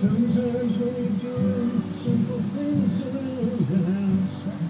Sometimes when you do simple things around the house,